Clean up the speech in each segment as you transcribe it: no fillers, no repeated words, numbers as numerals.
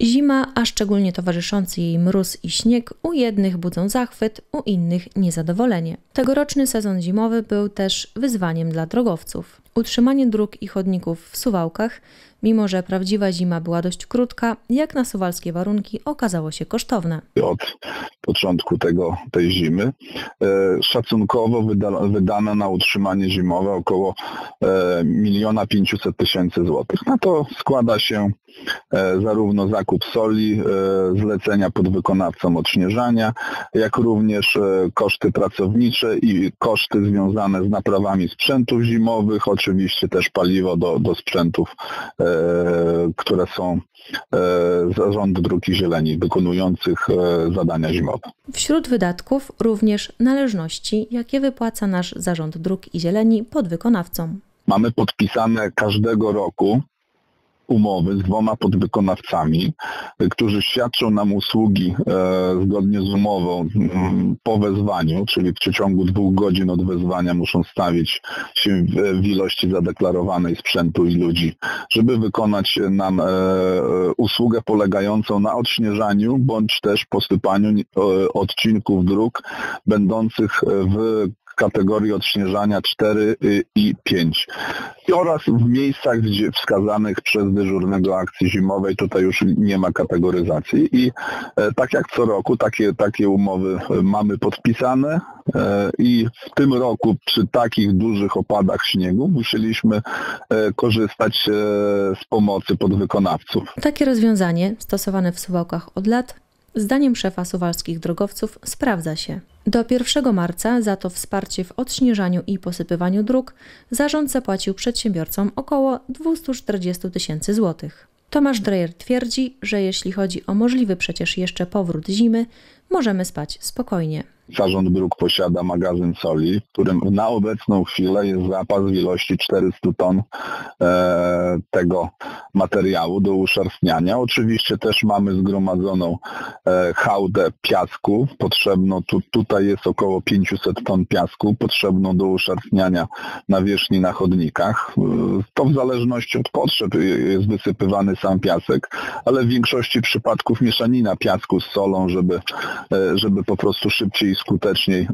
Zima, a szczególnie towarzyszący jej mróz i śnieg, u jednych budzą zachwyt, u innych niezadowolenie. Tegoroczny sezon zimowy był też wyzwaniem dla drogowców. Utrzymanie dróg i chodników w Suwałkach, mimo że prawdziwa zima była dość krótka, jak na suwalskie warunki okazało się kosztowne. Od początku tej zimy szacunkowo wydano na utrzymanie zimowe około 1 500 000 złotych. Na to składa się zarówno zakup soli, zlecenia podwykonawcom odśnieżania, jak również koszty pracownicze i koszty związane z naprawami sprzętów zimowych, oczywiście też paliwo do sprzętów, które są Zarządu Dróg i Zieleni wykonujących zadania zimowe. Wśród wydatków również należności, jakie wypłaca nasz Zarząd Dróg i Zieleni podwykonawcom. Mamy podpisane każdego roku umowy z 2 podwykonawcami, którzy świadczą nam usługi zgodnie z umową po wezwaniu, czyli w przeciągu 2 godzin od wezwania muszą stawić się w ilości zadeklarowanej sprzętu i ludzi, żeby wykonać nam usługę polegającą na odśnieżaniu bądź też posypaniu odcinków dróg będących w kategorii odśnieżania 4 i 5 oraz w miejscach wskazanych przez dyżurnego akcji zimowej. Tutaj już nie ma kategoryzacji i tak jak co roku takie umowy mamy podpisane i w tym roku przy takich dużych opadach śniegu musieliśmy korzystać z pomocy podwykonawców. Takie rozwiązanie, stosowane w Suwałkach od lat, zdaniem szefa suwalskich drogowców sprawdza się. Do 1 marca za to wsparcie w odśnieżaniu i posypywaniu dróg zarząd zapłacił przedsiębiorcom około 240 000 złotych. Tomasz Drejer twierdzi, że jeśli chodzi o możliwy przecież jeszcze powrót zimy, możemy spać spokojnie. Zarząd Dróg posiada magazyn soli, w którym na obecną chwilę jest zapas w ilości 400 ton tego materiału do uszarpniania. Oczywiście też mamy zgromadzoną hałdę piasku, potrzebną, tutaj jest około 500 ton piasku, potrzebną do uszarpniania nawierzchni na chodnikach. To w zależności od potrzeb jest wysypywany sam piasek, ale w większości przypadków mieszanina piasku z solą, żeby po prostu szybciej i skuteczniej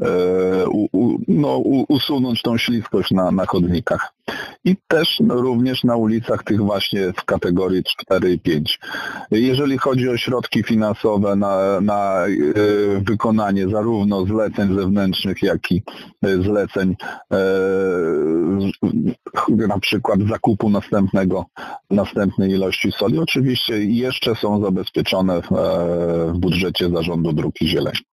usunąć tą śliskość na chodnikach. I też również na ulicach tych właśnie w kategorii 4 i 5. Jeżeli chodzi o środki finansowe na wykonanie zarówno zleceń zewnętrznych, jak i zleceń na przykład zakupu następnej ilości soli, oczywiście jeszcze są zabezpieczone w budżecie Zarządu Dróg i Zieleni.